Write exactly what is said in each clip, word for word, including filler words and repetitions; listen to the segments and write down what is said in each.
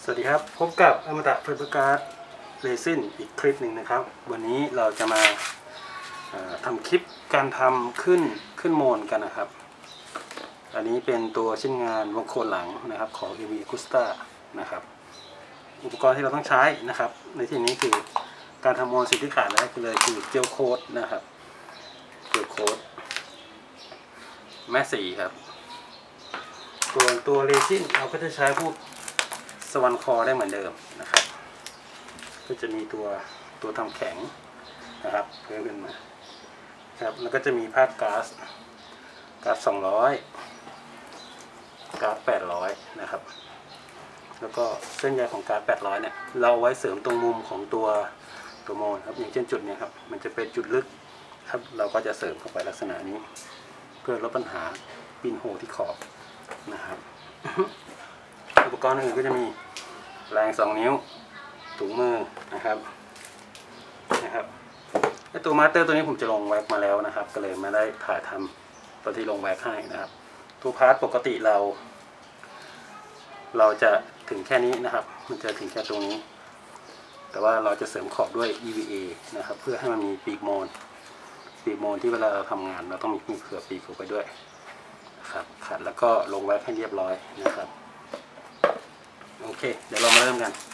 สวัสดีครับพบกับอมตะไฟเบอร์การ์ดเรซินอีกคลิปหนึ่งนะครับวันนี้เราจะมาทำคลิปการทำขึ้นขึ้นโมนกันนะครับอันนี้เป็นตัวชิ้นงานวงโคนหลังนะครับของ เอ วี Agusta นะครับอุปกรณ์ที่เราต้องใช้นะครับในที่นี้คือการทำโมนสิ่งที่ขาดแล้วคือเลยคือเจลโค้ดนะครับเจลโค้ดแม่สีครับส่วนตัวเรซินเราก็จะใช้พวกสวรรค์คอได้เหมือนเดิมนะครับก็จะมีตัวตัวทำแข็งนะครับเพิ่มขึ้นมาครับแล้วก็จะมีพาดก๊าซก๊าซสองร้อยก๊าซแปดร้อยนะครับแล้วก็เส้นใยของก๊าซแปดร้อยเนี่ยเราเอาไว้เสริมตรงมุมของตัวตัวโมนครับอย่างเช่นจุดนี้ครับมันจะเป็นจุดลึกครับเราก็จะเสริมเข้าไปลักษณะนี้เพื่อลดปัญหาปินโฮที่ขอบนะครับอุปกรณ์อื่นก็จะมีแรงสองนิ้วถุงมือนะครับนะครับไอตัวมาสเตอร์ตัวนี้ผมจะลงแว็กมาแล้วนะครับก็เลยไม่ได้ถ่ายทำตอนที่ลงแว็กให้นะครับตัวพาร์ทปกติเรา เราจะถึงแค่นี้นะครับมันจะถึงแค่ตรงนี้แต่ว่าเราจะเสริมขอบด้วย อี วี เอ นะครับเพื่อให้มันมีปีกโมนปีกโมนที่เวลาเราทำงานเราต้องมีเผื่อปีกออกไปด้วยนะครับขัดแล้วก็ลงแว็กให้เรียบร้อยนะครับโอเคเดี๋ยวเรามาเริ่มกัน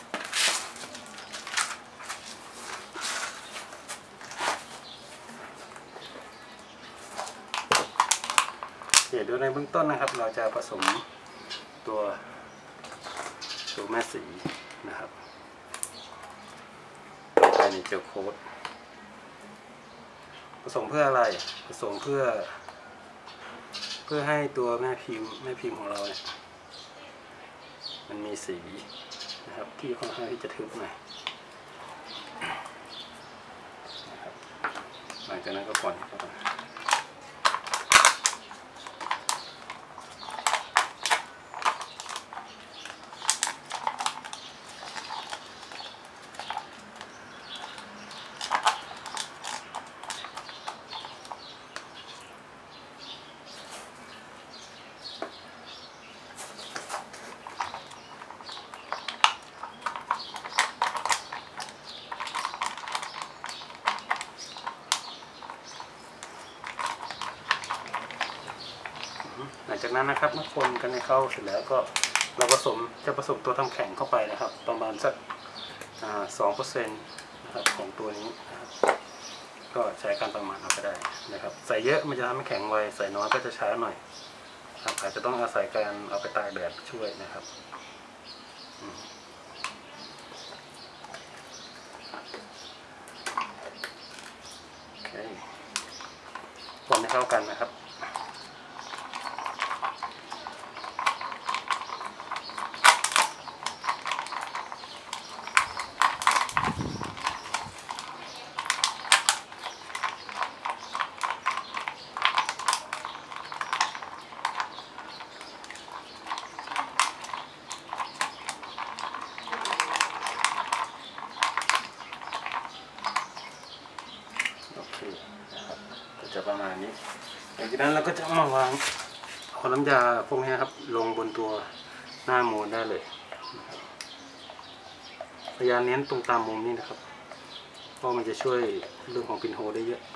เดี๋ยวดูในเบื้องต้นนะครับเราจะผสมตัวตัวแม่สีนะครับลงไปในเจลโค้ดผสมเพื่ออะไรผสมเพื่อเพื่อให้ตัวแม่พิมพ์แม่พิมพ์ของเราเนี่ยมันมีสีนะครับที่ค่อนข้างที่จะทึบหน่อยนะครับหลังจากนั้นก็ผ่อนเข้าไปหลังจากนั้นนะครับเมื่อคนกันให้เข้าเสร็จแล้วก็เราผสมจะผสมตัวทำแข็งเข้าไปนะครับประมาณสักสองเปอร์เซ็นต์นะครับของตัวนี้นะครับก็ใช้การประมาณเอาไปได้นะครับใส่เยอะมันจะทำให้แข็งไวใส่น้อยก็จะช้าหน่อยครับอาจจะต้องอาศัยการเอาไปตากแดดช่วยนะครับโอเคคนให้เข้ากันนะครับจะประมาณนี้หลังจากนั้นเราก็จะมาวางเอาน้ำยาพวกนี้ครับลงบนตัวหน้าโมนได้เลยพยายามเน้นตรงตามมุมนี้นะครับเพราะมันจะช่วยเรื่องของปินโฮได้เยอะ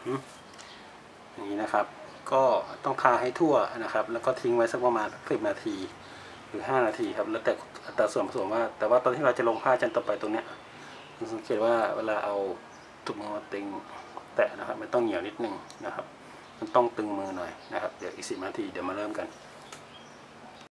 อย่างนี้นะครับก็ต้องทาให้ทั่วนะครับแล้วก็ทิ้งไว้สักประมาณสิบนาทีหรือห้านาทีครับแล้วแต่อัตราส่วนผสมว่าแต่ว่าตอนที่เราจะลงผ้าจานต่อไปตรงเนี้ยสังเกตว่าเวลาเอาถุงมือมาตึงแตะนะครับมันต้องเหนียวนิดนึงนะครับมันต้องตึงมือหน่อยนะครับเดี๋ยวอีกสิบนาทีเดี๋ยวมาเริ่มกัน